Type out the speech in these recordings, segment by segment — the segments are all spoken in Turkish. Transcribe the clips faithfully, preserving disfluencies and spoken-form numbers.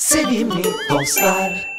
Sevimli dostlar.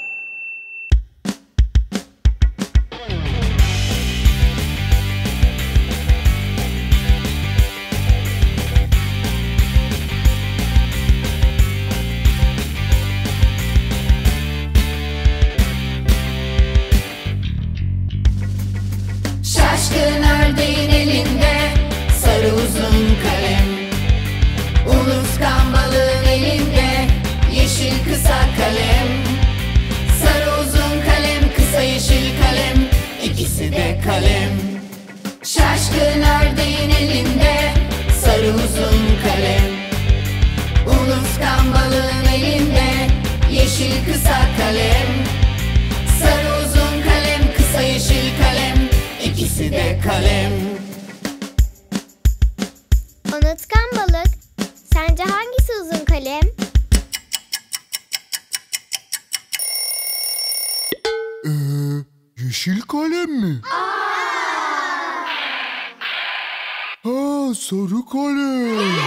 Şaşkın ördeğin elinde sarı uzun kalem, unutkan balığın elinde yeşil kısa kalem. Sarı uzun kalem, kısa yeşil kalem, ikisi de kalem. Şaşkın ördeğin elinde sarı uzun kalem, unutkan balığın elinde yeşil kısa kalem. Sarı uzun kalem, kısa yeşil kalem, İkisi de kalem. Unutkan balık, sence hangisi uzun kalem? Ee, yeşil kalem mi? Ha, sarı kalem.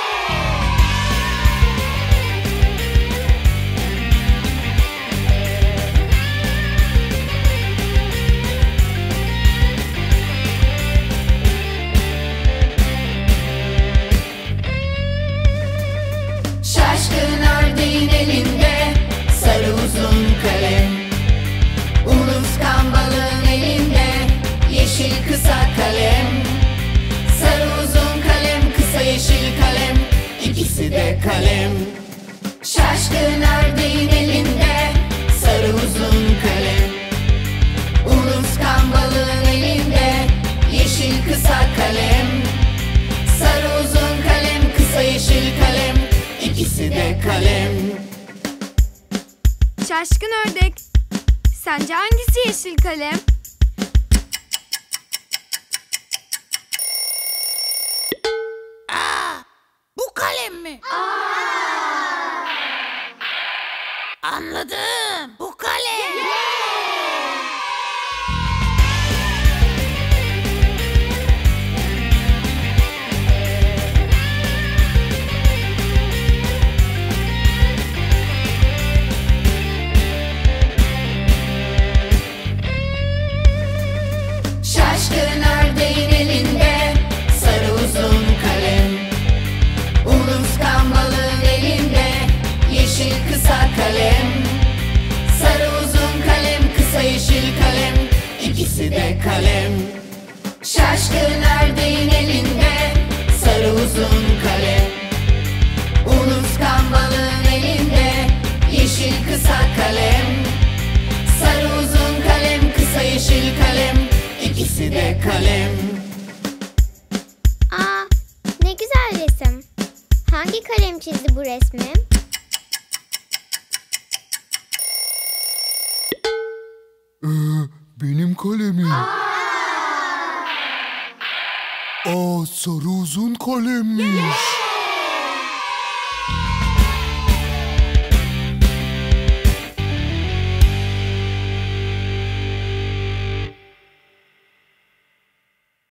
Şaşkın ördeğin elinde sarı uzun kalem, unutkan balığın elinde yeşil kısa kalem. Sarı uzun kalem, kısa yeşil kalem, ikisi de kalem. Şaşkın ördeğin elinde sarı uzun kalem, unutkan balığın elinde yeşil kısa kalem. Sarı uzun kalem, kısa yeşil kalem, İkisi de kalem. Şaşkın ördek, sence hangisi yeşil kalem? Aa, bu kalem mi? Anladım, bu kalem. Şaşkın ördeğin elinde sarı uzun kalem, unutkan balığın elinde yeşil kısa kalem. Sarı uzun kalem, kısa yeşil kalem, ikisi de kalem. Şaşkın ördeğin elinde sarı uzun kalem, unutkan balığın elinde yeşil kısa kalem. Sarı uzun kalem, kısa yeşil kalem, İkisi de kalem. Aa, ne güzel resim. Hangi kalem çizdi bu resmi? Ee, benim kalemim. Aa, sarı uzun kalemmiş.